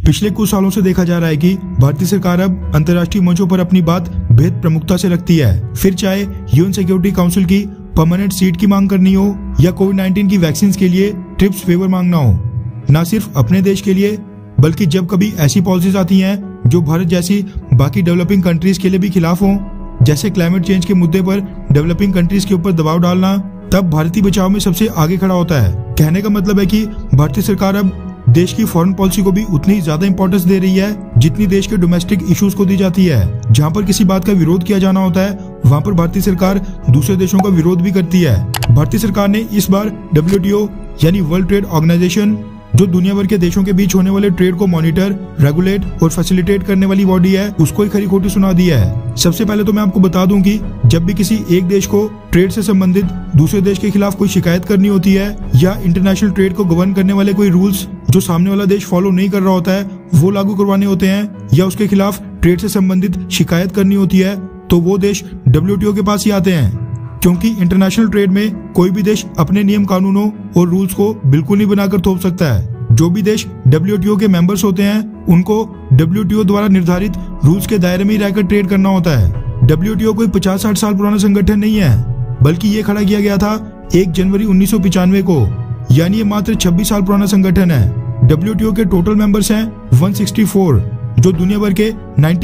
पिछले कुछ सालों से देखा जा रहा है कि भारतीय सरकार अब अंतर्राष्ट्रीय मंचों पर अपनी बात बेहद प्रमुखता से रखती है। फिर चाहे यूएन सिक्योरिटी काउंसिल की परमानेंट सीट की मांग करनी हो या कोविड-19 की वैक्सीन के लिए ट्रिप्स फेवर मांगना हो, न सिर्फ अपने देश के लिए बल्कि जब कभी ऐसी पॉलिसीज आती हैं जो भारत जैसी बाकी डेवलपिंग कंट्रीज के लिए भी खिलाफ हो, जैसे क्लाइमेट चेंज के मुद्दे पर डेवलपिंग कंट्रीज के ऊपर दबाव डालना, तब भारतीय बचाव में सबसे आगे खड़ा होता है। कहने का मतलब है कि भारतीय सरकार अब देश की फॉरेन पॉलिसी को भी उतनी ही ज्यादा इंपॉर्टेंस दे रही है जितनी देश के डोमेस्टिक इश्यूज को दी जाती है। जहां पर किसी बात का विरोध किया जाना होता है, वहां पर भारतीय सरकार दूसरे देशों का विरोध भी करती है। भारतीय सरकार ने इस बार WTO यानी वर्ल्ड ट्रेड ऑर्गेनाइजेशन, जो दुनिया भर के देशों के बीच होने वाले ट्रेड को मॉनिटर, रेगुलेट और फैसिलिटेट करने वाली बॉडी है, उसको ही खरी खोटी सुना दी है। सबसे पहले तो मैं आपको बता दूं कि जब भी किसी एक देश को ट्रेड से संबंधित दूसरे देश के खिलाफ कोई शिकायत करनी होती है या इंटरनेशनल ट्रेड को गवर्न करने वाले कोई रूल्स जो सामने वाला देश फॉलो नहीं कर रहा होता है वो लागू करवाने होते हैं या उसके खिलाफ ट्रेड से संबंधित शिकायत करनी होती है, तो वो देश WTO के पास ही आते हैं। क्योंकि इंटरनेशनल ट्रेड में कोई भी देश अपने नियम कानूनों और रूल्स को बिल्कुल नहीं बनाकर थोप सकता है। जो भी देश WTO के मेंबर्स होते हैं उनको WTO द्वारा निर्धारित रूल्स के दायरे में ही रहकर ट्रेड करना होता है। WTO कोई 50-60 साल पुराना संगठन नहीं है, बल्कि ये खड़ा किया गया था 1 जनवरी 1995 को, यानी ये मात्र 26 साल पुराना संगठन है। WTO के टोटल मेंबर्स हैं 164, जो दुनिया भर के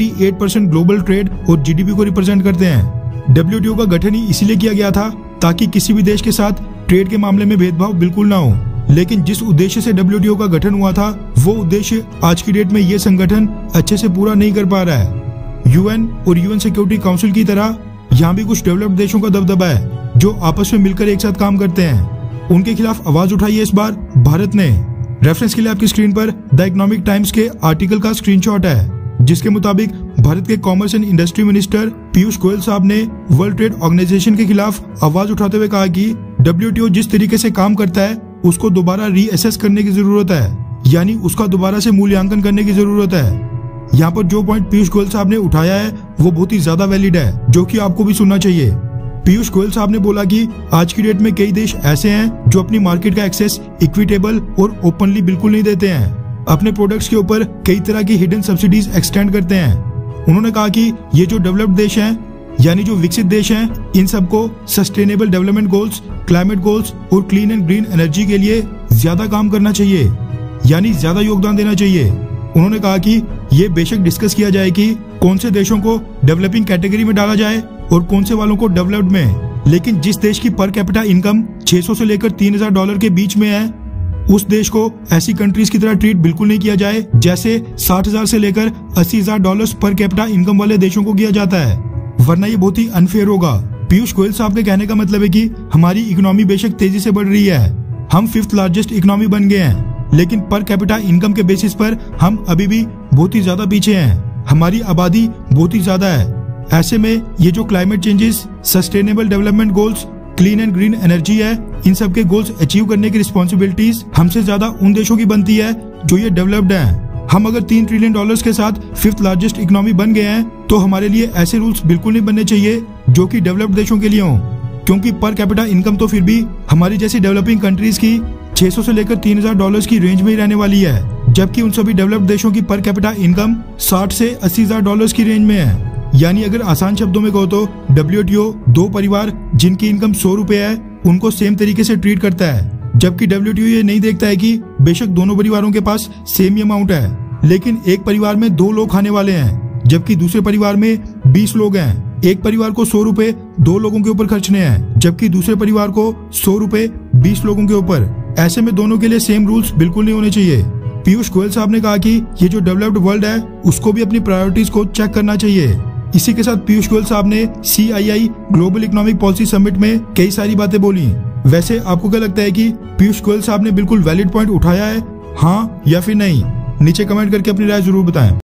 98% ग्लोबल ट्रेड और GDP को रिप्रेजेंट करते हैं। WTO का गठन ही इसीलिए किया गया था ताकि किसी भी देश के साथ ट्रेड के मामले में भेदभाव बिल्कुल ना हो। लेकिन जिस उद्देश्य से WTO का गठन हुआ था, वो उद्देश्य आज की डेट में ये संगठन अच्छे से पूरा नहीं कर पा रहा है। UN और UN सिक्योरिटी काउंसिल की तरह यहाँ भी कुछ डेवलप्ड देशों का दबदबा है जो आपस में मिलकर एक साथ काम करते हैं। उनके खिलाफ आवाज उठाई है इस बार भारत ने। रेफरेंस के लिए आपकी स्क्रीन पर द इकोनॉमिक टाइम्स के आर्टिकल का स्क्रीनशॉट है, जिसके मुताबिक भारत के commerce and industry minister Piyush Goyal साहब ने वर्ल्ड ट्रेड ऑर्गेनाइजेशन के खिलाफ आवाज उठाते हुए कहा कि WTO जिस तरीके से काम करता है उसको दोबारा रीअसेस करने की जरूरत है, यानी उसका दोबारा से मूल्यांकन करने की जरूरत है। यहाँ पर जो पॉइंट पीयूष गोयल साहब ने उठाया है वो बहुत ही ज्यादा वैलिड है, जो कि आपको भी सुनना चाहिए। पीयूष गोयल साहब ने बोला कि आज की डेट में कई देश ऐसे हैं जो अपनी मार्केट का एक्सेस इक्विटेबल और ओपनली बिल्कुल नहीं देते हैं, अपने प्रोडक्ट्स के ऊपर कई तरह की हिडन सब्सिडीज एक्सटेंड करते हैं। उन्होंने कहा कि ये जो डेवलप्ड देश हैं, यानी जो विकसित देश हैं, इन सबको sustainable development goals, climate goals और क्लीन एंड ग्रीन एनर्जी के लिए ज्यादा काम करना चाहिए, यानी ज्यादा योगदान देना चाहिए। उन्होंने कहा कि ये बेशक डिस्कस किया जाए कि कौन से देशों को डेवलपिंग कैटेगरी में डाला जाए और कौन से वालों को डेवलप्ड में, लेकिन जिस देश की पर कैपिटा इनकम 600 से लेकर $3000 के बीच में है, उस देश को ऐसी कंट्रीज की तरह ट्रीट बिल्कुल नहीं किया जाए जैसे 60,000 से लेकर $80,000 पर कैपिटा इनकम वाले देशों को किया जाता है, वरना ये बहुत ही अनफेयर होगा। पीयूष गोयल साहब के कहने का मतलब है कि हमारी इकोनॉमी बेशक तेजी से बढ़ रही है, हम 5th लार्जेस्ट इकोनॉमी बन गए हैं, लेकिन पर कैपिटा इनकम के बेसिस पर हम अभी भी बहुत ही ज्यादा पीछे हैं। हमारी आबादी बहुत ही ज्यादा है। ऐसे में ये जो climate changes, sustainable development goals, clean and green energy है, इन सब के गोल्स अचीव करने की रिस्पॉन्सिबिलिटीज हमसे ज्यादा उन देशों की बनती है जो ये डेवलप्ड हैं। हम अगर $3 ट्रिलियन के साथ 5th लार्जेस्ट इकोनॉमी बन गए हैं, तो हमारे लिए ऐसे रूल्स बिल्कुल नहीं बनने चाहिए जो कि डेवलप्ड देशों के लिए हों, क्योंकि पर कैपिटा इनकम तो फिर भी हमारी जैसी डेवलपिंग कंट्रीज की 600 से लेकर $3000 की रेंज में ही रहने वाली है, जबकि उन सभी डेवलप्ड देशों की पर कैपिटा इनकम 60 से $80,000 की रेंज में है। यानी अगर आसान शब्दों में कहो तो WTO 2 परिवार जिनकी इनकम ₹100 है उनको सेम तरीके से ट्रीट करता है, जबकि WTO ये नहीं देखता है कि बेशक दोनों परिवारों के पास सेम ही अमाउंट है, लेकिन एक परिवार में 2 लोग खाने वाले हैं जबकि दूसरे परिवार में 20 लोग हैं। एक परिवार को ₹100 2 लोगों के ऊपर खर्चने हैं, जबकि दूसरे परिवार को ₹100 20 लोगों के ऊपर। ऐसे में दोनों के लिए सेम रूल्स बिल्कुल नहीं होने चाहिए। पीयूष गोयल साहब ने कहा कि ये जो डेवलप्ड वर्ल्ड है उसको भी अपनी प्रायोरिटीज को चेक करना चाहिए। इसी के साथ पीयूष गोयल साहब ने CII global economic policy summit में कई सारी बातें बोली। वैसे आपको क्या लगता है कि पीयूष गोयल साहब ने बिल्कुल वैलिड पॉइंट उठाया है, हाँ या फिर नहीं? नीचे कमेंट करके अपनी राय जरूर बताएं।